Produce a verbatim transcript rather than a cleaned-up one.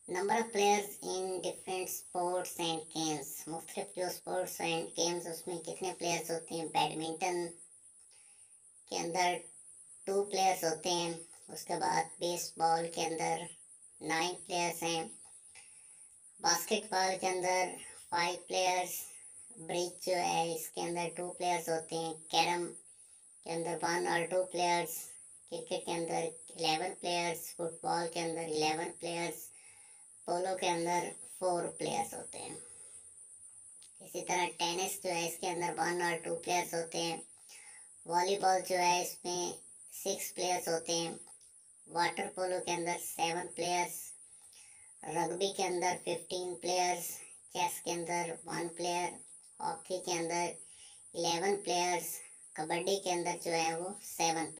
Number of players in different sports and games, मुख्तलिफ जो sports and games उसमें कितने प्लेयर्स होते हैं। बैडमिंटन के अंदर टू प्लेयर्स होते हैं। उसके बाद बेसबॉल के अंदर नाइन प्लेयर्स हैं। बास्केटबॉल के अंदर फाइव प्लेयर्स। ब्रिज जो है इसके अंदर टू प्लेयर्स होते हैं। कैरम के अंदर वन और टू प्लेयर्स। क्रिकेट के अंदर इलेवन प्लेयर्स। फुटबॉल के अंदर इलेवन प्लेयर्स। पोलो के अंदर फोर प्लेयर्स होते हैं। इसी तरह टेनिस जो है इसके अंदर वन और टू प्लेयर्स होते हैं। वॉलीबॉल जो है इसमें सिक्स प्लेयर्स होते हैं। वाटर पोलो के अंदर सेवन प्लेयर्स। रग्बी के अंदर फिफ्टीन प्लेयर्स। चेस के अंदर वन प्लेयर। हॉकी के अंदर इलेवन प्लेयर्स। कबड्डी के अंदर जो है वो सेवन